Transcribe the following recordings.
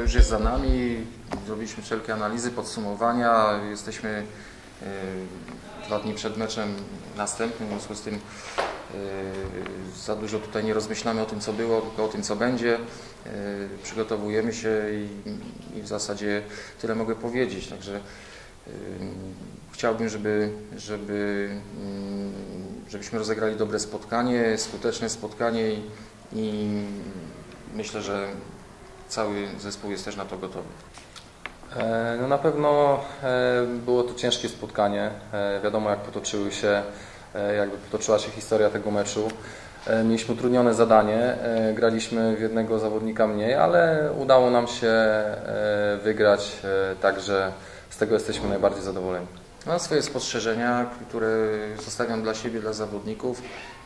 już jest za nami, zrobiliśmy wszelkie analizy, podsumowania, jesteśmy 2 dni przed meczem następnym, w związku z tym za dużo tutaj nie rozmyślamy o tym, co było, tylko o tym, co będzie. Przygotowujemy się i w zasadzie tyle mogę powiedzieć. Także chciałbym, żebyśmy rozegrali dobre spotkanie, skuteczne spotkanie i myślę, że cały zespół jest też na to gotowy. No na pewno było to ciężkie spotkanie. Wiadomo, jakby potoczyła się historia tego meczu. Mieliśmy utrudnione zadanie, graliśmy w jednego zawodnika mniej, ale udało nam się wygrać, także z tego jesteśmy najbardziej zadowoleni. Mam swoje spostrzeżenia, które zostawiam dla siebie, dla zawodników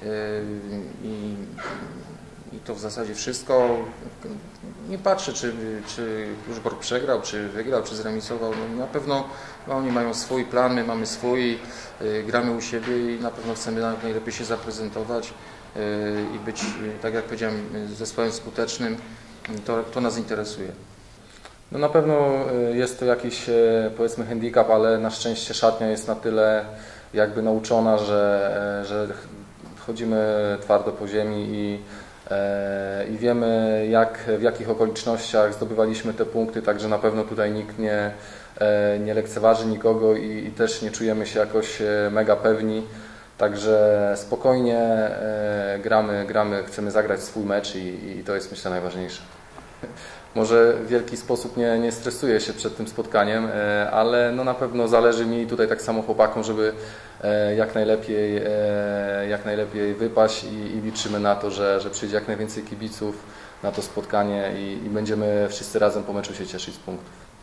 i to w zasadzie wszystko. Nie patrzę, czy Żborg przegrał, czy wygrał, czy zremisował. No, na pewno oni mają swój plan, my mamy swój, gramy u siebie i na pewno chcemy najlepiej się zaprezentować i być, tak jak powiedziałem, zespołem skutecznym. To nas interesuje. No na pewno jest to jakiś, powiedzmy, handicap, ale na szczęście szatnia jest na tyle jakby nauczona, że chodzimy twardo po ziemi i wiemy, w jakich okolicznościach zdobywaliśmy te punkty, także na pewno tutaj nikt nie lekceważy nikogo i też nie czujemy się jakoś mega pewni. Także spokojnie gramy, chcemy zagrać swój mecz i to jest, myślę, najważniejsze. Może w wielki sposób nie stresuję się przed tym spotkaniem, ale no na pewno zależy mi tutaj tak samo chłopakom, żeby jak najlepiej wypaść i liczymy na to, że przyjdzie jak najwięcej kibiców na to spotkanie i będziemy wszyscy razem po meczu się cieszyć z punktów.